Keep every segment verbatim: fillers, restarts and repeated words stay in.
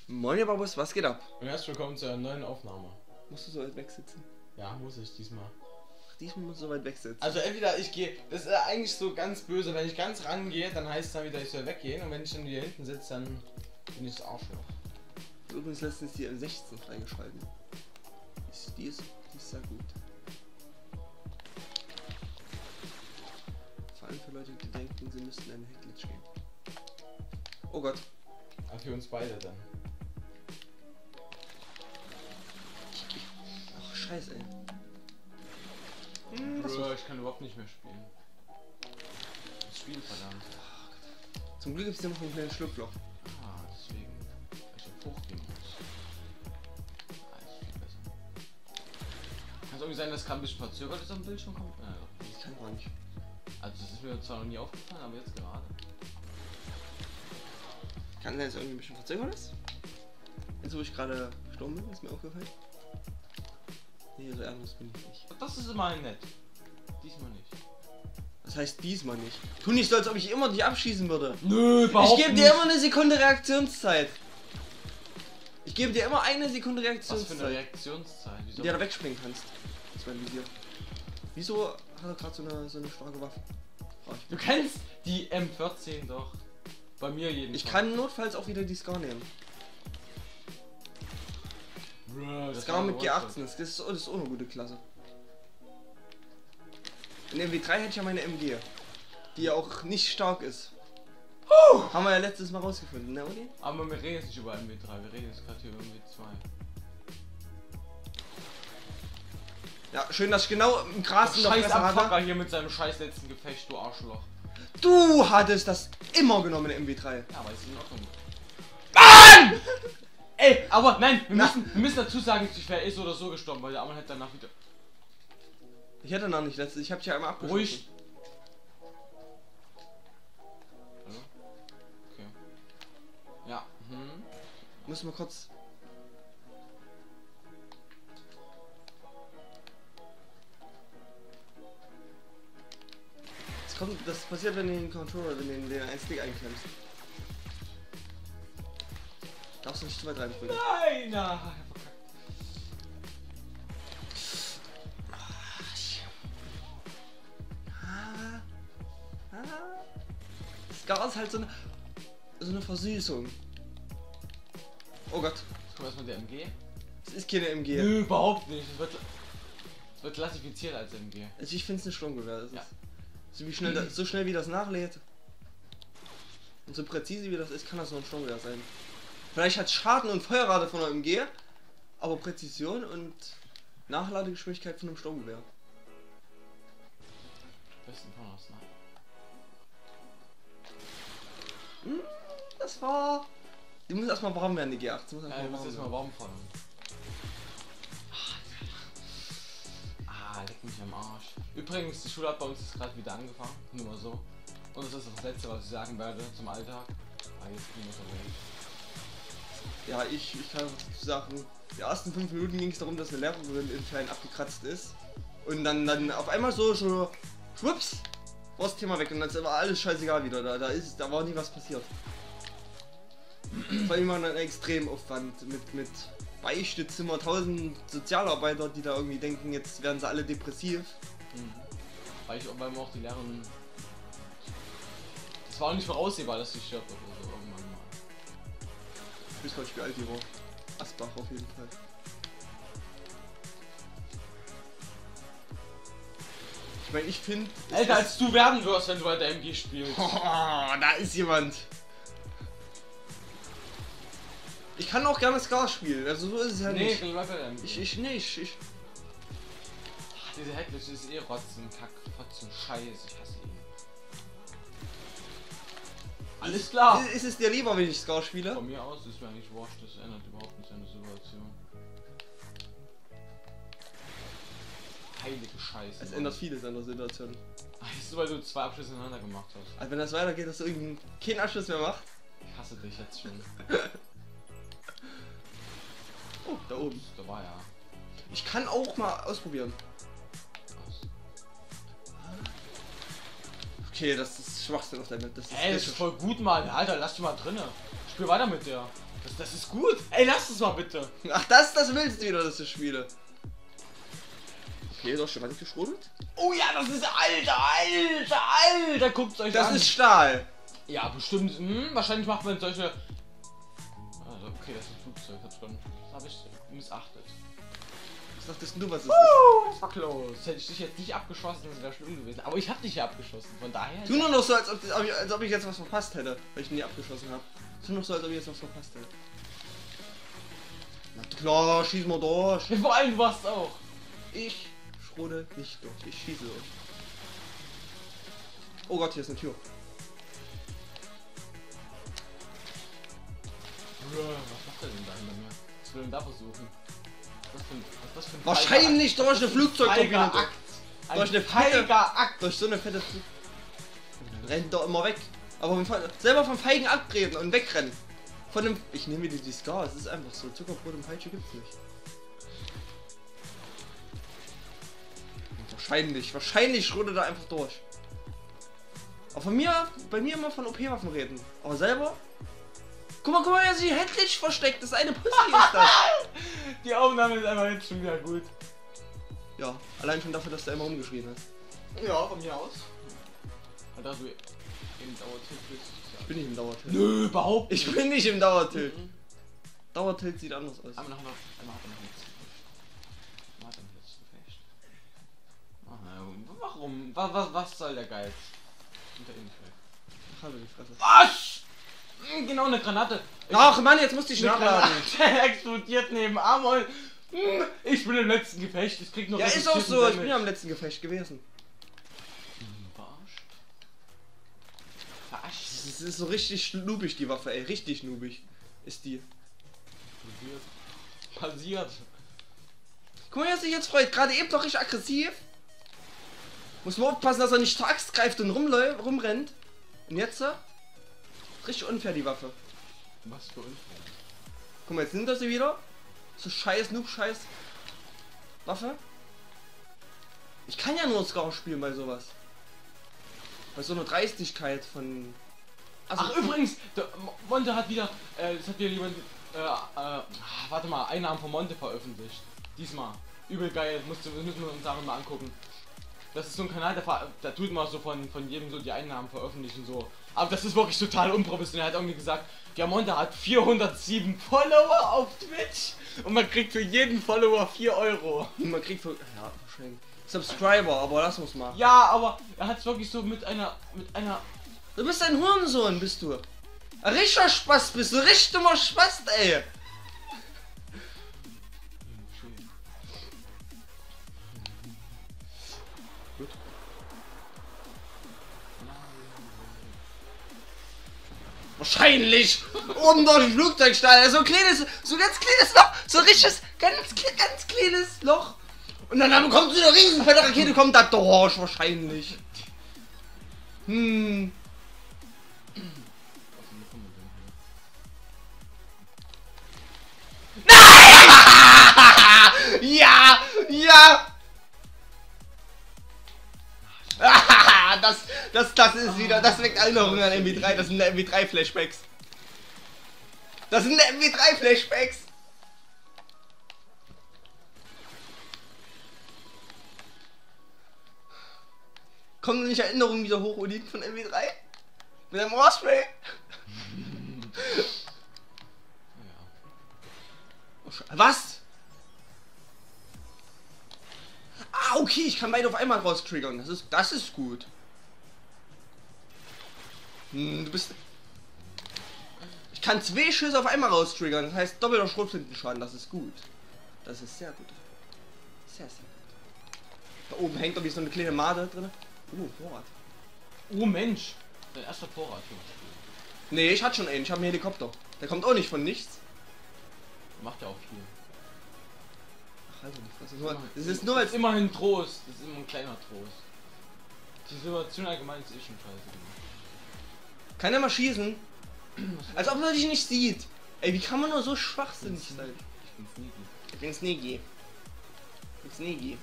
Moin, ihr Babus, was geht ab? Und herzlich willkommen zu einer neuen Aufnahme. Musst du so weit weg sitzen? Ja, muss ich diesmal. Ach, diesmal musst du so weit weg sitzen. Also entweder ich gehe, das ist eigentlich so ganz böse, wenn ich ganz rangehe, dann heißt es dann wieder, ich soll weggehen, und wenn ich dann wieder hinten sitze, dann bin ich das Arschloch. Übrigens letztens die M sechzehn freigeschalten. Ist, die, ist, die ist sehr gut. Vor allem für Leute, die denken, sie müssten einen Hackglitch gehen. Oh Gott. Aber für uns beide dann. Ach, scheiße, ey. Hm, Bro, ich kann überhaupt nicht mehr spielen. Das Spiel verdammt. Zum Glück gibt es ja noch einen kleinen Schlupfloch. Ah, deswegen. Weil ich auf hochgehen muss. Ah, ist viel besser. Kann es irgendwie sein, dass gerade ein bisschen verzögert ist am Bildschirm kommt? Ja, doch. Ich kann gar nicht. Also das ist mir zwar noch nie aufgefallen, aber jetzt gerade. Kann sein, dass es irgendwie ein bisschen verzögert ist? Jetzt, wo ich gerade gestorben bin, ist mir aufgefallen. Nee, so ernst bin ich nicht. Das ist immerhin nett. Diesmal nicht. Das heißt diesmal nicht. Tu nicht so, als ob ich immer dich abschießen würde. Nö, Ich gebe dir immer eine Sekunde Reaktionszeit. Ich gebe dir immer eine Sekunde Was Reaktionszeit. für eine Reaktionszeit? Wieso? In der du wegspringen kannst. Das ist mein Visier. Wieso hat er gerade so eine, so eine starke Waffe? Oh, ich Du kennst die M vierzehn doch. Bei mir jedenfalls. ich kann notfalls auch wieder die Scar nehmen. Bro, das Scar war mit ein G achtzehn, das ist, das ist auch eine gute Klasse. In M W drei hätte ich ja meine M G. Die ja auch nicht stark ist. Huh. Haben wir ja letztes Mal rausgefunden, ne, Uli? Aber wir reden jetzt nicht über M W drei, wir reden jetzt gerade hier über M W zwei. Ja, schön, dass ich genau im Gras in der Scheiß Fresse hatte. Abfucker hier mit seinem scheiß letzten Gefecht, du Arschloch. Du hattest das immer genommen in M W drei. Ja, aber ist in Ordnung. Mann! Ey, aber nein, wir müssen, wir müssen dazu sagen, ich wäre eh so oder so gestorben, weil der Arme hätte danach wieder... Ich hätte noch nicht letztes, ich hab dich ja einmal abgeschossen. Ruhig. Hallo? Okay. Ja, hm. Müssen wir kurz. Das kommt, das passiert, wenn du den Controller, wenn du den, den einen Stick einklemmst. Darfst du nicht zu weit reindrücken. Nein, na, verkackt. Ah, ah. Scar ist halt so eine, so eine Versüßung. Oh Gott, Jetzt kommt erstmal der M G. es ist keine M G. Nö, überhaupt nicht. Es wird, es wird klassifiziert als M G. Also ich finde es eine Sturmgewehr. Das Ja. ist, so, wie schnell das, so schnell wie das nachlädt und so präzise wie das ist, kann das nur ein Sturmgewehr sein. Vielleicht hat Schaden und Feuerrate von einer M G, aber Präzision und Nachladegeschwindigkeit von einem Sturmgewehr. Besten von aus, ne? Hm, das war. Die muss erstmal warm werden, die G acht. Die muss Ja, erstmal du musst warm erstmal werden. warm fallen. Ah, leck mich am Arsch. Übrigens, die Schule hat bei uns jetzt gerade wieder angefangen. Nur mal so. Und das ist das Letzte, was ich sagen werde zum Alltag. Ah, jetzt bin ich unterwegs. Ja, ich, ich kann dazu sagen, die ersten fünf Minuten ging es darum, dass eine Lehrerin im Kleinen abgekratzt ist. Und dann, dann auf einmal so, so, schwupps, war das Thema weg und dann war alles scheißegal wieder. Da, da, ist, da war nie was passiert. Vor allem ein Extremaufwand mit, mit Beistezimmer, tausend Sozialarbeiter, die da irgendwie denken, jetzt werden sie alle depressiv. Mhm. Weil ich weil mir auch die Lehrerin. Das war auch nicht voraussehbar, dass sie stirbt oder so irgendwann mal. Ich weiß gar nicht, wie alt die war. Asbach auf jeden Fall. Ich meine, ich finde... Älter als du werden wirst, wenn du weiter M G spielst. Oh, da ist jemand. Ich kann auch gerne Scar spielen, also so ist es ja Nee, ich nicht. bin weiter M G. Ich, ich nicht, ich... Diese Hackglitch ist eh Rotzen, Kack, Fotzen, Scheiß, ich hasse ihn. Alles klar! Ist es dir lieber, wenn ich Scar spiele? Von mir aus ist mir eigentlich wurscht, das ändert überhaupt nicht seine Situation. Heilige Scheiße. Es Mann. ändert vieles an der Situation. Weißt du, weil du zwei Abschlüsse ineinander gemacht hast. Also wenn das weitergeht, dass du irgendeinen keinen Abschluss mehr macht. Ich hasse dich jetzt schon. Oh, da oben. Da war ja. Ich kann auch mal ausprobieren. Was? Okay, das ist Schwachsinn auf der Map. Das ist Ey, das ist voll gut, Mann. Alter, lass dich mal drinne. Spiel weiter mit der. Das, das ist gut. Ey, lass es mal bitte. Ach, das, das willst du wieder, dass ich spiele. Okay, doch schon weiter geschrotet? Oh ja, das ist alter, alter, alter. Guckt euch Das an. ist Stahl. Ja, bestimmt. Hm, wahrscheinlich macht man solche... Also, okay, das ist ein Flugzeug. Das, schon, das habe ich missachtet. Was dachtest du, was es ist? Uh, das war close. Hätte ich dich jetzt nicht abgeschossen, das wäre schlimm gewesen. Aber ich habe dich ja abgeschossen, von daher... Tu nur noch so, als ob, als ob ich jetzt was verpasst hätte, weil ich nie abgeschossen habe. Tu noch so, als ob ich jetzt was verpasst hätte. Na klar, schieß mal durch. Ja, vor allem, du warst auch. Ich schrote nicht durch, ich schieße durch. Oh Gott, hier ist eine Tür. Was macht er denn da hinter mir? Was will er denn da versuchen? Was für ein, was ist das für ein Wahrscheinlich durch eine Flugzeugturbine. feiger Durch, Akt. durch eine Ein fette, feiger Akt. durch so eine fette Flug. Rennt doch immer weg. Aber vom, selber vom feigen Akt reden und wegrennen. Von dem. Ich nehme wieder die Scar, es ist einfach so. Zuckerbrot und Peitsche gibt's nicht. Wahrscheinlich, wahrscheinlich schrotet er einfach durch. Aber von mir, bei mir immer von O P-Waffen reden. Aber selber. Guck mal, guck mal, er sich händlich versteckt. Das ist eine Pussy ist das. Die Aufnahme ist einfach jetzt schon wieder gut. Ja, allein schon dafür, dass du immer rumgeschrien hast. Ja, von mir aus. Und da du im Dauertilt bist. Ich bin nicht im Dauertilt. Nö, überhaupt nicht. Ich bin nicht im Dauertilt. Mhm. Dauertilt sieht anders aus. Einmal noch, einmal hat er noch nichts gefecht. Einmal hat er noch nichts gefecht. Ach, na gut. Warum? Was, was, was soll der Geiz? Unter Infeld. Ach, halt die Fresse. Was? Hm, genau, eine Granate. Ich Ach Mann, jetzt musste ich eine nachladen. Granate explodiert neben Amol. Hm, ich bin im letzten Gefecht. Ich krieg noch Ja, ist auch reduzierten so. Ich Damage. bin ja am letzten Gefecht gewesen. Hm, Verarscht. Verarscht. Das ist so richtig schnubig, die Waffe, ey. Richtig schnubig ist die. Passiert. Passiert. Guck mal, wie er sich jetzt freut. Gerade eben doch richtig aggressiv. Muss man aufpassen, dass er nicht zur Axt greift und rumläuft, rumrennt. Und jetzt? äh, Richtig unfair, die Waffe. Was für unfair. Guck mal, jetzt nimmt er sie wieder. So scheiß Noob-Scheiß Waffe. Ich kann ja nur Scar spielen bei sowas. Bei so einer Dreistigkeit von... Also, Ach übrigens, der Monte hat wieder, äh, das hat wieder jemand, äh, äh, warte mal, Einnahmen von Monte veröffentlicht. Diesmal. Übel geil, musst du, müssen wir uns Sachen mal angucken. Das ist so ein Kanal, der, ver- der tut mal so von, von jedem so die Einnahmen veröffentlichen so. Aber das ist wirklich total unprofessionell. Er hat irgendwie gesagt, ja Monte hat vierhundertsieben Follower auf Twitch und man kriegt für jeden Follower vier Euro. man kriegt für... Ja, wahrscheinlich. Subscriber, aber lass uns mal. Ja, aber er hat es wirklich so mit einer, mit einer... Du bist ein Hurensohn, bist du. Ein richtiger Spaß bist du, richtig dummer Spaß, ey. Gut. Wahrscheinlich unter dem Flugzeugstall, so ein kleines, so ganz kleines Loch, so ein richtiges, ganz, kle- ganz kleines Loch. Und dann kommt so eine riesen fette Rakete, kommt da durch, wahrscheinlich. Hm. Ja, ja. das, das, das ist wieder, das weckt Erinnerungen an M W drei, das sind M W drei Flashbacks. Das sind M W drei Flashbacks. Kommen nicht Erinnerungen wieder hoch, Odin, von M W drei? Mit einem Ohrspray? Was? Ah, okay, ich kann beide auf einmal raustriggern. Das ist, das ist gut. Hm, du bist... Ich kann zwei Schüsse auf einmal raustriggern. Das heißt doppelter Schrotflintenschaden. Das ist gut. Das ist sehr gut. Sehr, sehr gut. Da oben hängt doch wie so eine kleine Made drin. Oh, Vorrat. Oh Mensch, dein erster Vorrat. Nee, ich hatte schon einen. Ich habe einen Helikopter. Der kommt auch nicht von nichts. Macht ja auch viel. Ach, also nicht. Das ist nur, das ist nur als... Immerhin Trost, das ist immer ein kleiner Trost. Die Situation allgemein ist eh schon scheiße gemacht. Kann er mal schießen? Als ob er dich nicht sieht. Ey, wie kann man nur so schwachsinnig sein? Ich bin sneaky. Ich bin Sneaky. Ich bin Sneaky.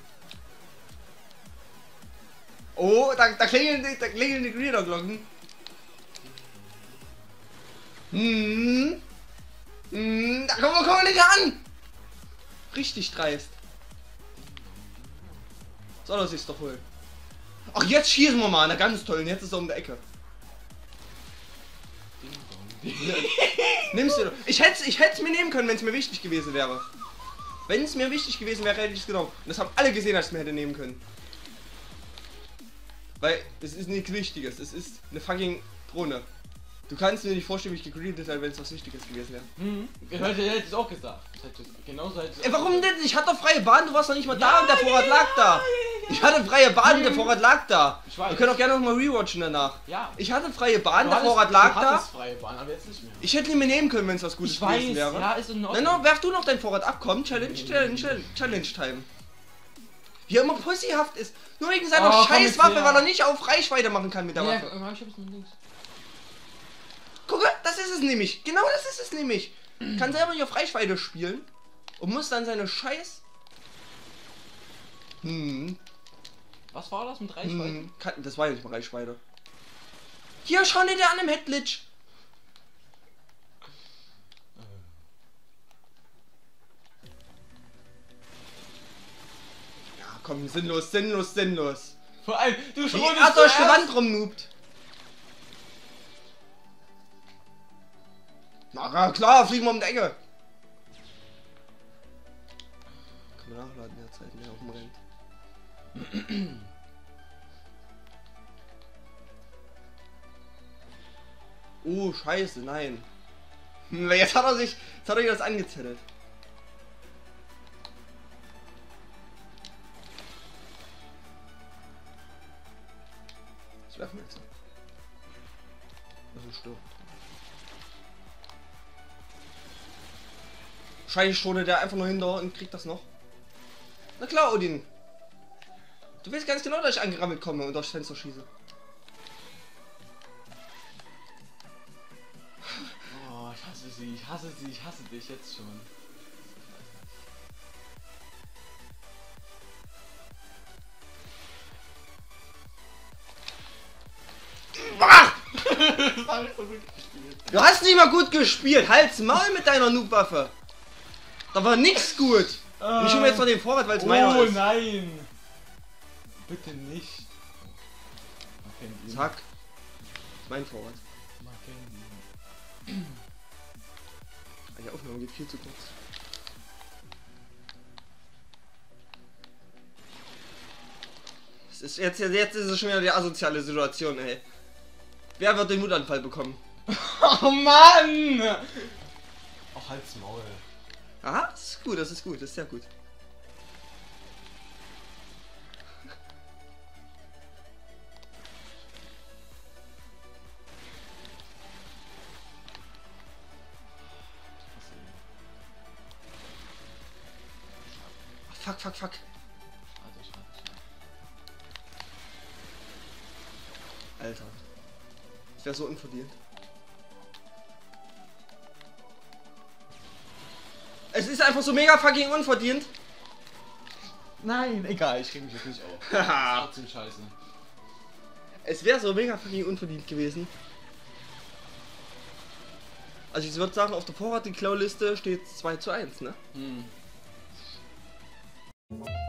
Oh, da, da klingeln die, da klingeln die Greeder-Glocken. Hm. Hm, da kommen wir, kommen wir nicht an! Richtig dreist. Soll er sich's doch holen. Ach, jetzt schießen wir mal, na ganz toll, und jetzt ist er um die Ecke. Nimmst du doch. Ich hätte ich hätte es mir nehmen können, wenn es mir wichtig gewesen wäre. Wenn es mir wichtig gewesen wäre, hätte ich es genommen. Und das haben alle gesehen, dass ich es mir hätte nehmen können. Weil es ist nichts Wichtiges, es ist eine fucking Drohne. Du kannst dir nicht vorstellen, wie ich gegreedet hätte, wenn es was Wichtiges gewesen wäre. Mhm. Ich hätte, hätte es auch gesagt. Ich hätte, genauso hätte ich Ey, warum denn? Ich hatte doch freie Bahn, du warst doch nicht mal ja, da und der Vorrat ja, lag ja, da. ja, ja, ja. Ich hatte freie Bahn und der Vorrat lag da. Ich weiß. Wir können auch gerne noch mal rewatchen danach. Ja. Ich hatte freie Bahn, Du der hattest- Vorrat lag du da. hattest freie Bahn, aber jetzt nicht mehr. Ich hätte ihn mir nehmen können, wenn es was Gutes Ich weiß, gewesen wäre. ja, ist in Na, Ordnung. no, werf du noch deinen Vorrat ab, komm, Challenge, Challenge, Challenge, Challenge Time. Wie er immer pussyhaft ist. Nur wegen seiner Oh, komm Scheißwaffe, jetzt her. weil er nicht auf Reichweite machen kann mit der Ja, Waffe. ich hab jetzt mit links. Gucke, das ist es nämlich. Genau das ist es nämlich. Kann selber nicht auf Reichweite spielen und muss dann seine Scheiß... Hm, Was war das mit Reichweite? hm, kann, das war ja nicht mal Reichweite. Hier, schau dir der an im Headglitch. Ja, komm, sinnlos, sinnlos, sinnlos. Vor allem, du Wie schrotest er durch die zuerst. Wand rumnubt. Na klar, fliegen wir um die Ecke. Kann man nachladen derzeit, ne, auf dem Rennen. Oh, scheiße, nein. Hm, Jetzt hat er sich, jetzt hat er sich das angezettelt. Das werfen wir jetzt. Das ist stirbt. Scheiße, schon der einfach nur hinter und kriegt das noch. Na klar, Odin. Du weißt ganz genau, dass ich angerammelt komme und durchs Fenster schieße. Oh, ich hasse sie, ich hasse sie, ich hasse dich jetzt schon. Ach! Du hast nicht mal gut gespielt. Halt's Maul mit deiner Noob-Waffe. Da war nix gut. Und ich hole mir jetzt noch den Vorrat, weil es meiner Oh ist. nein! Bitte nicht. Zack. Das ist mein Vorrat. Die Aufnahme geht viel zu kurz. Es ist jetzt, jetzt ist es schon wieder die asoziale Situation, ey. Wer wird den Wutanfall bekommen? Oh Mann! Auch halt's Maul. Aha, das ist gut, das ist gut, das ist sehr gut. Fuck, fuck, fuck. Alter. Das wäre so unverdient. Es ist einfach so mega fucking unverdient. Nein, egal, ich krieg mich jetzt nicht auf. Haha. Trotzdem scheiße. Es wäre so mega fucking unverdient gewesen. Also ich würde sagen, auf der Vorrat die Klauliste steht zwei zu eins, ne? Hm.